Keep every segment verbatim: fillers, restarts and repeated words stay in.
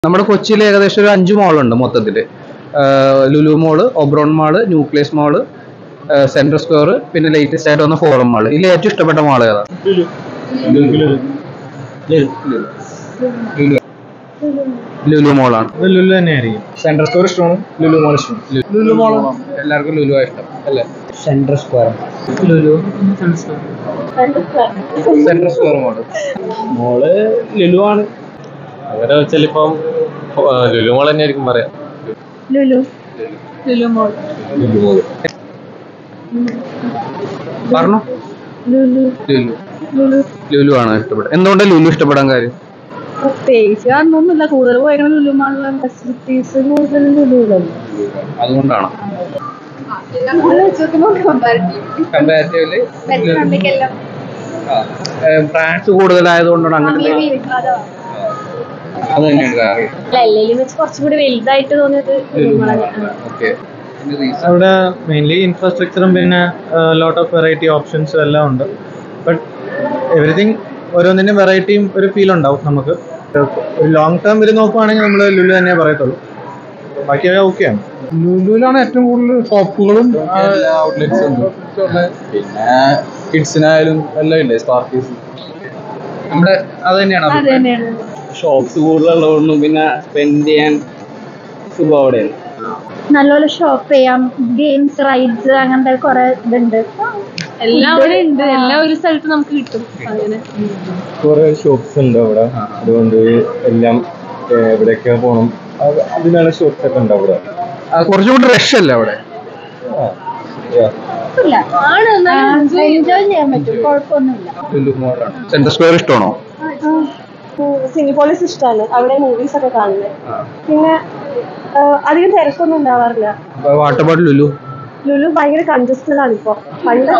നമ്മുടെ കൊച്ചിയിൽ ഏകദേശം ഒരു അഞ്ച് മോളുണ്ട് മൊത്തത്തില്. Lulu mall, Oberon mall, Nucleus mall, Central Square, പിന്നെ ലേറ്റസ്റ്റ് ആയിട്ട് വന്ന ഫോറം മാള്. ഇതിൽ ഏറ്റവും ഇഷ്ടപ്പെട്ട മാൾ ഏതാ? ലുലു മോളാണ്. ലുലു തന്നെയായിരിക്കും. സെൻട്രൽ സ്ക്വയർ ഇഷ്ടമാണ്, ലുലു മോൾ ഇഷ്ടമാണ്. ലുലു മോൾ എല്ലാവർക്കും ലുലു ഇഷ്ടം അല്ലേ? Central Square Lulu Central Square mall mall Lulu ആണ്. അങ്ങനെ വെച്ചാൽ ഇപ്പം ലുലു മോൾ തന്നെ ആയിരിക്കും പറയാം. ലുലു ലുലു മോൾ ലുലു മോൾ പറഞ്ഞു. ലുലു ലുലു ലുലു ലുലു ആണ് ഇഷ്ടപ്പെട്ടത്. എന്തുകൊണ്ട് ലുലു ഇഷ്ടപ്പെടാൻ കാര്യം? പ്രത്യേകിച്ച് കാരണമൊന്നുമില്ല, കൂടുതൽ പോയ ലുലു മാളിലെ ഫെസിലിറ്റീസ് കൂടുതൽ ലുലുവിലല്ലോ. അതുകൊണ്ടാണ് കമ്പാരിറ്റീവ്ലി ബ്രാൻഡ്സ് കൂടുതലായതുകൊണ്ടാണ് അങ്ങനെ. അത് തന്നെയാണ് കാര്യം. എല്ലാം വെച്ച് കുറച്ചുകൂടി വലുതായിട്ട് തോന്നിയത് ഓക്കെ. അവിടെ മെയിൻലി ഇൻഫ്രാസ്ട്രക്ചറും പിന്നെ ലോട്ട് ഓഫ് വെറൈറ്റി ഓപ്ഷൻസും എല്ലാം ഉണ്ട്. ബട്ട് എവറിഥിങ് ഓരോന്നിനും വെറൈറ്റിയും ഒരു ഫീൽ ഉണ്ടാവും നമുക്ക്. ഒരു ലോങ് ടേം ഇത് നോക്കുവാണെങ്കിൽ നമ്മൾ ലുലു തന്നെ പറയത്തുള്ളൂ. ബാക്കിയൊക്കെ ഓക്കെയാണ്. ലുലുവിലാണ് ഏറ്റവും കൂടുതൽ ഷോപ്പുകളും ഔട്ട്ലെറ്റ്സും ഉണ്ട്. പിന്നെ കിഡ്സിനായാലും എല്ലാം ഇല്ലേ, സ്പാർക്കീസ്. നമ്മുടെ അത് തന്നെയാണ് അത് തന്നെയാണ്. ഷോപ്സ് കൂടുതലുള്ളതുകൊണ്ടും പിന്നെ സ്പെൻഡ് ചെയ്യാൻ സുഖം അവിടെയാണ്. നല്ലപോലെ ഷോപ്പ് ചെയ്യാം, ഗെയിംസ്, റൈഡ്സ്, അങ്ങനത്തെ കുറെ ഇതുണ്ട്. എല്ലാം അവിടെ ഉണ്ട്, എല്ലാം ഒരു സ്ഥലത്ത് നമുക്ക് കിട്ടും. അങ്ങനെ കുറെ ഷോപ്സ് ഉണ്ട് അവിടെ. അതുകൊണ്ട് എല്ലാം എവിടെയൊക്കെ പോകണം അതിനുള്ള ഷോപ്സ് ഒക്കെ ഉണ്ട് അവിടെ. കുറച്ചും കൂടി റഷ് അല്ലേ അവിടെ? എൻജോയ് ചെയ്യാൻ പറ്റും, കുഴപ്പമൊന്നുമില്ല. ലുലു മോളാണ്. സെൻട്രൽ സ്ക്വയർ ഇഷ്ടമാണോ? സിനിപോളിസ് ഇഷ്ടമാണ്, അവിടെ മൂവീസ് ഒക്കെ കാണുന്നത്. പിന്നെ അധികം തിരക്കൊന്നും ഉണ്ടാവാറില്ല. What about Lulu? ലുലു ഭയങ്കര കൺജസ്റ്റഡ് ആണ് ഇപ്പൊ. പണ്ട്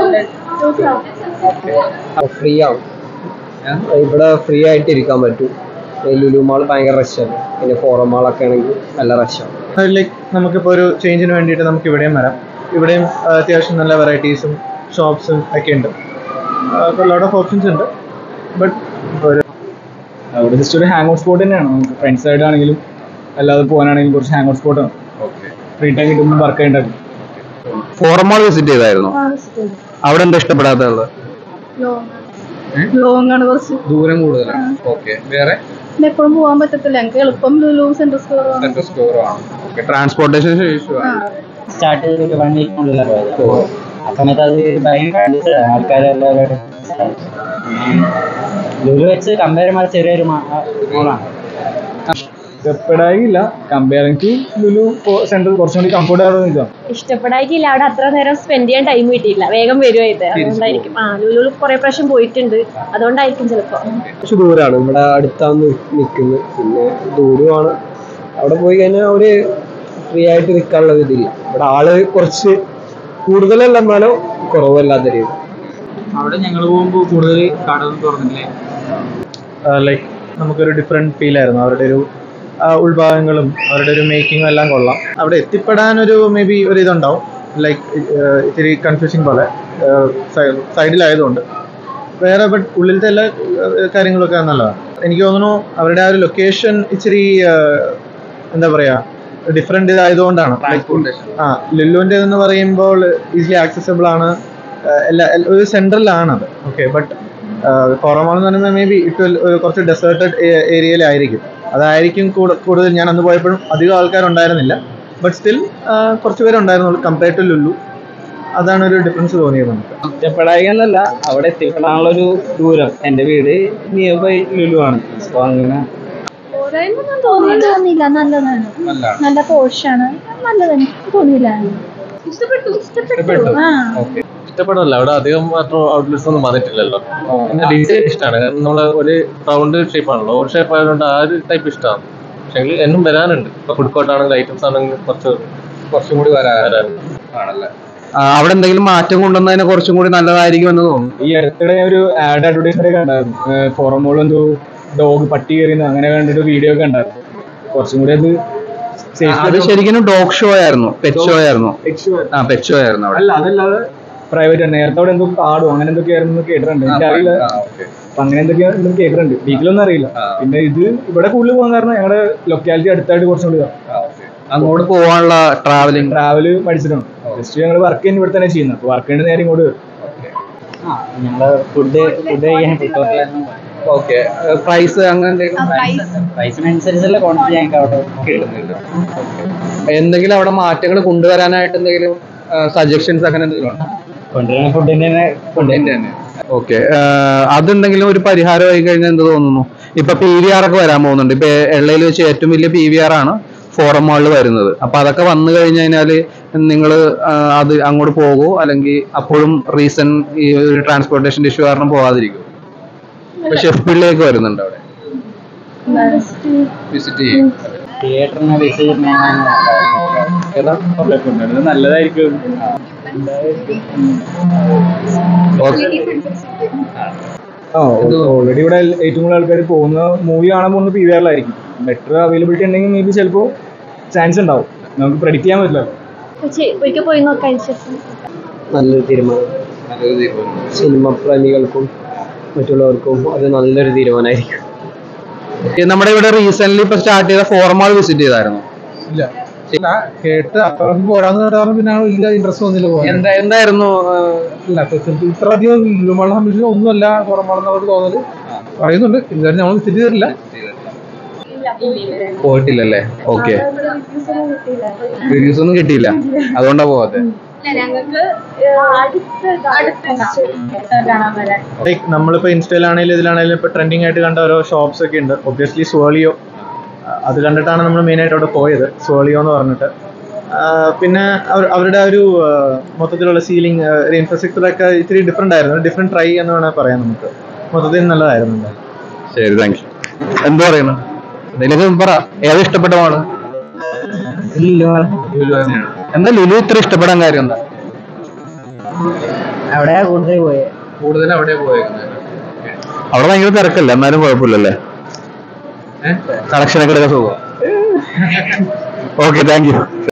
ഫ്രീ ആവും, ഇവിടെ ഫ്രീ ആയിട്ട് ഇരിക്കാൻ പറ്റും. ലുലു മാൾ ഭയങ്കര റഷാണ്. പിന്നെ ഫോറം മാളൊക്കെ ആണെങ്കിൽ നല്ല റഷാണ്. ലൈക്ക് നമുക്കിപ്പോൾ ഒരു ചേഞ്ചിന് വേണ്ടിയിട്ട് നമുക്ക് ഇവിടെയും വരാം. ഇവിടെയും അത്യാവശ്യം നല്ല വെറൈറ്റീസും ഷോപ്സും ഒക്കെ ഉണ്ട്. ലോട്ട് ഓഫ് ഓപ്ഷൻസ് ഉണ്ട്. ബട്ട് ഒരു അവിടെ ജസ്റ്റ് ഒരു ഹാങ് ഔട്ട് സ്പോട്ട് തന്നെയാണ്. നമുക്ക് ഫ്രണ്ട്സ് സൈഡ് ആണെങ്കിലും അല്ലാതെ പോകാനാണെങ്കിലും കുറച്ച് ഹാങ് ഔട്ട് സ്പോട്ടാണ്. ഫ്രീ ടൈം കിട്ടുമ്പോൾ വർക്ക് ചെയ്യേണ്ടത്. ഫോറം മാൾ വിസിറ്റ് ചെയ്തായിരുന്നു. അവിടെ എന്താ ഇഷ്ടപ്പെടാത്തത്? ലോങ് ആണ്, കുറച്ച് ദൂരം കൂടുതലാണ്. ഓക്കെ. വേറെ എപ്പോഴും പോകാൻ പറ്റത്തില്ല. ഞങ്ങൾക്ക് എളുപ്പം Lulu Central Square Central Square ആണ്. ഓക്കെ. ട്രാൻസ്പോർട്ടേഷൻ ഇഷ്യൂ ആണ്. സ്റ്റാർട്ട് ചെയ്തിട്ട് വൺ വീക്കിനുള്ളിലാണ് പോയത്. ആ സമയത്ത് അത് ഭയങ്കര ആൾക്കാരെല്ലാവരും ലുലു വെച്ച് കമ്പയർ ചെയ്യുമ്പോൾ ചെറിയൊരു മോളാണ്. ഇഷ്ടപ്പെടായില്ല. കമ്പയറിംഗ് ടു ലുലു സെൻട്രൽ കുറച്ചും കൂടി കംഫർട്ട് ആവുന്ന. ഇഷ്ടപ്പെടായിട്ടില്ല. അവിടെ അത്ര നേരം സ്പെൻഡ് ചെയ്യാൻ ടൈം കിട്ടിയില്ല, വേഗം വരുമായിട്ട്. അതുകൊണ്ടായിരിക്കും. ആ ലുലു കുറെ പ്രാവശ്യം പോയിട്ടുണ്ട്, അതുകൊണ്ടായിരിക്കും ചിലപ്പോ. കുറച്ച് ദൂരമാണ്, ഇവിടെ അടുത്താണ് നിൽക്കുന്നത്. പിന്നെ ദൂരമാണ്. അവിടെ പോയി കഴിഞ്ഞാൽ ഒരു ഫ്രീ ആയിട്ട് നിൽക്കാനുള്ള ഇതില്ല. ഇവിടെ ആള് കുറച്ച് കൂടുതലല്ല, എന്നാലും കുറവല്ലാത്ത രീതി. അവിടെ ഞങ്ങൾ പോകുമ്പോൾ കൂടുതൽ കടകൾ തുറന്നില്ലേ. ലൈക്ക് നമുക്കൊരു ഡിഫറെൻറ്റ് ഫീലായിരുന്നു. അവരുടെ ഒരു ഉൾഭാഗങ്ങളും അവരുടെ ഒരു മേക്കിങ്ങും എല്ലാം കൊള്ളാം. അവിടെ എത്തിപ്പെടാനൊരു മേ ബി ഒരു ഇതുണ്ടാവും, ലൈക്ക് ഇത്തിരി കൺഫ്യൂസിങ് പോലെ സൈഡിലായതുകൊണ്ട്. വേറെ ബട്ട് ഉള്ളിലത്തെ എല്ലാ കാര്യങ്ങളൊക്കെ നല്ലതാണ്. എനിക്ക് തോന്നുന്നു അവരുടെ ആ ഒരു ലൊക്കേഷൻ ഇച്ചിരി എന്താ പറയുക ഡിഫറെൻ്റ് ഇതായതുകൊണ്ടാണ്. ആ ലുലുവിൻ്റെ എന്ന് പറയുമ്പോൾ ഈസിലി ആക്സസിബിൾ ആണ്, എല്ലാ ഒരു സെൻട്രലാണത്. ഓക്കെ. ബട്ട് ഫോറം മാൾ എന്ന് പറയുന്നത് മേ ബി ഇട്ട് കുറച്ച് ഡെസേർട്ടഡ് ഏരിയയിലായിരിക്കും. അതായിരിക്കും കൂടുതൽ. ഞാൻ അന്ന് പോയപ്പോഴും അധികം ആൾക്കാരുണ്ടായിരുന്നില്ല. ബട്ട് സ്റ്റിൽ കുറച്ച് പേരുണ്ടായിരുന്നുള്ളൂ കമ്പയർഡ് ടു ലുലു. അതാണ് ഒരു ഡിഫറൻസ് തോന്നിയത് നമുക്ക്. ഇഷ്ടപ്പെടായി എന്നല്ല, അവിടെ എത്തിപ്പെടാനുള്ളൊരു ദൂരം. എൻ്റെ വീട് നിയർ ബൈ ലുലു ആണ്. അപ്പോൾ അങ്ങനെ തോന്നിയില്ല. നല്ലതാണ്, നല്ല പോഷാണ്, നല്ലതാണ്. തോന്നിയില്ല. ഇഷ്ടപ്പെട്ടു ഇഷ്ടപ്പെട്ടു ആ ഇഷ്ടപ്പെടല്ല. അവിടെ അധികം മാത്രം ഔട്ട്ലെറ്റ്സ് ഒന്നും വന്നിട്ടില്ലല്ലോ. പിന്നെ ഡിസൈൻ ഇഷ്ടമാണ്. കാരണം നമ്മള് ഒരു റൗണ്ട് ഷേപ്പ് ആണല്ലോ, ഓവർ ഷേപ്പ് ആയതുകൊണ്ട് ആ ഒരു ടൈപ്പ് ഇഷ്ടമാണ്. പക്ഷെ എന്നും വരാനുണ്ട്. ഇപ്പൊ ഫുഡ് കോർട്ട് ആണെങ്കിൽ ഐറ്റംസ് ആണെങ്കിൽ കുറച്ച് കുറച്ചും കൂടി വരാനുണ്ട് ആണല്ലേ. അവിടെ എന്തെങ്കിലും മാറ്റം കൊണ്ടുവന്നതിന് കുറച്ചും കൂടി നല്ലതായിരിക്കും എന്ന് തോന്നുന്നു. ഈ അടുത്തിടെ ഒരു ആഡ് അഡ്വർടൈസ്മെന്റ് കണ്ടായിരുന്നു. ഫോറം മോൾ എന്തോ ഡോഗ് പട്ടി കയറിയെന്ന് അങ്ങനെ കണ്ടിട്ട് വീഡിയോ ഒക്കെ ഉണ്ടായിരുന്നു. കുറച്ചും കൂടി അത് അത് ശരിക്കും ഡോഗ് ഷോ ആയിരുന്നു, പെറ്റ് ഷോ ആയിരുന്നു. ആ പെറ്റ് ഷോ ആയിരുന്നു അവിടെ. അല്ല, അതല്ലാതെ പ്രൈവറ്റ് ആണ്. നേരത്തെ അവിടെ എന്തോ കാർഡോ അങ്ങനെ എന്തൊക്കെയായിരുന്നു കേട്ടിട്ടുണ്ട്, എനിക്കറിയില്ല. അപ്പൊ അങ്ങനെ എന്തൊക്കെയാണ് കേട്ടിട്ടുണ്ട്, ഡീറ്റെയിലൊന്നും അറിയില്ല. പിന്നെ ഇത് ഇവിടെ കൂടുതൽ പോകുന്ന കാരണം ഞങ്ങളുടെ ലൊക്കാലിറ്റി അടുത്തായിട്ട് കുറച്ചും കൂടി അങ്ങോട്ട് പോകാനുള്ള ട്രാവലിംഗ് ട്രാവല് പഠിച്ചിട്ടുണ്ട്. ജസ്റ്റ് ഞങ്ങൾ വർക്ക് ചെയ്യുന്ന ഇവിടെ തന്നെ ചെയ്യുന്നത്. അപ്പൊ വർക്ക് ചെയ്യുന്ന നേരം ഇങ്ങോട്ട് ഞങ്ങള് ഫുഡ് ഫുഡ് കഴിക്കാൻ ഓക്കെ. പ്രൈസ് അങ്ങനെ പ്രൈസിനനുസരിച്ചുള്ള ക്വാണ്ടിറ്റി ഞങ്ങൾക്ക് അവിടെ കിട്ടുന്നില്ല. എന്തെങ്കിലും അവിടെ മാറ്റങ്ങൾ കൊണ്ടുവരാനായിട്ട് എന്തെങ്കിലും സജഷൻസ് അങ്ങനെ എന്തെങ്കിലും ഉണ്ടോ? കൊണ്ടുവരുന്ന ഫുഡിന്റെ തന്നെ ഫുഡിന്റെ തന്നെ. ഓക്കെ. അതുണ്ടെങ്കിലും ഒരു പരിഹാരമായി കഴിഞ്ഞാൽ എന്ത് തോന്നുന്നു? ഇപ്പൊ പി വി ആർ ഒക്കെ വരാൻ പോകുന്നുണ്ട്. ഇപ്പൊ എള്ളയിൽ വെച്ച് ഏറ്റവും വലിയ പി വി ആർ ആണ് ഫോറം മാളിൽ വരുന്നത്. അപ്പൊ അതൊക്കെ വന്നു കഴിഞ്ഞു കഴിഞ്ഞാല് നിങ്ങൾ അത് അങ്ങോട്ട് പോകുമോ, അല്ലെങ്കിൽ അപ്പോഴും റീസൺ ഈ ഒരു ട്രാൻസ്പോർട്ടേഷൻ ഇഷ്യൂ കാരണം പോകാതിരിക്കും? ഷെഫ് പിള്ളിയൊക്കെ വരുന്നുണ്ട് അവിടെ വിസിറ്റ് ചെയ്യും. തിയേറ്ററിനെ വിസിറ്റ് നല്ലതായിരിക്കും. ആ ഓൾറെഡി ഇവിടെ ഏറ്റവും കൂടുതൽ ആൾക്കാർ പോകുന്ന മൂവി കാണാൻ പോകുന്നത് പി വി ആറിലായിരിക്കും. ബെറ്റർ അവൈലബിലിറ്റി ഉണ്ടെങ്കിൽ മേ ബി ചിലപ്പോൾ ചാൻസ് ഉണ്ടാവും. നമുക്ക് പ്രെഡിക്റ്റ് ചെയ്യാൻ പറ്റില്ല. ഒരിക്കൽ പോയി നോക്കാൻ നല്ലൊരു തീരുമാനം. സിനിമ പ്രേമികൾക്കും മറ്റുള്ളവർക്കും അത് നല്ലൊരു തീരുമാനമായിരിക്കും. നമ്മുടെ ഇവിടെ റീസെന്റ് ഇപ്പൊ സ്റ്റാർട്ട് ചെയ്ത ഫോറമാൾ വിസിറ്റ് ചെയ്തായിരുന്നു? ഇല്ല കേട്ട് അപ്പുറം പോരാന്ന് കേട്ടാലും പിന്നെ വലിയ ഇൻട്രസ്റ്റ് വന്നില്ല പോകാൻ. എന്താ എന്തായിരുന്നു ഇല്ല ഇത്ര അധികം ലുലുമാള സംബന്ധിച്ച് ഒന്നുമല്ല പുറമാളെന്നവർക്ക് തോന്നല് പറയുന്നുണ്ട്. ഇതുവരെ നമ്മൾ വിസിറ്റ് ചെയ്തിട്ടില്ല. പോയിട്ടില്ലല്ലേ? ഓക്കെ. റിവ്യൂസ് ഒന്നും കിട്ടിയില്ല, അതുകൊണ്ടാ പോവാത്തെ. ലൈക്ക് നമ്മളിപ്പോ ഇൻസ്റ്റയിലാണെങ്കിലും ഇതിലാണെങ്കിലും ഇപ്പൊ ട്രെൻഡിങ് ആയിട്ട് കണ്ട ഓരോ ഷോപ്സ് ഒക്കെ ഉണ്ട്. ഒബ്വിയസ്ലി സോളിയോ, അത് കണ്ടിട്ടാണ് നമ്മൾ മെയിൻ ആയിട്ട് അവിടെ പോയത്, സോളിയോ എന്ന് പറഞ്ഞിട്ട്. പിന്നെ അവരുടെ ഒരു മൊത്തത്തിലുള്ള സീലിംഗ് ഒരു ഇൻഫ്രാസ്ട്രക്ചർ ഒക്കെ ഇത്തിരി ഡിഫറെന്റ് ആയിരുന്നു. ഡിഫറെന്റ് ട്രൈ എന്ന് വേണമെങ്കിൽ പറയാം. നമുക്ക് മൊത്തത്തിൽ നല്ലതായിരുന്നു. ശരി, താങ്ക് യു. എന്താ പറയുന്നു? എന്തെങ്കിലും പറ. ഏതാ ഇഷ്ടപ്പെട്ട മാള്? എന്താ ലുലു ഇത്ര ഇഷ്ടപ്പെടാൻ കാര്യം എന്താ? അവിടെ കൂടുതൽ പോയത് കൂടുതൽ അവിടെ പോയേക്കുന്നത്. അവിടെ ഭയങ്കര തിരക്കല്ല, എന്നാലും കുഴപ്പമില്ലല്ലേ? കളക്ഷനൊക്കെ എടുക്കാൻ സുഖം. Okay, thank U.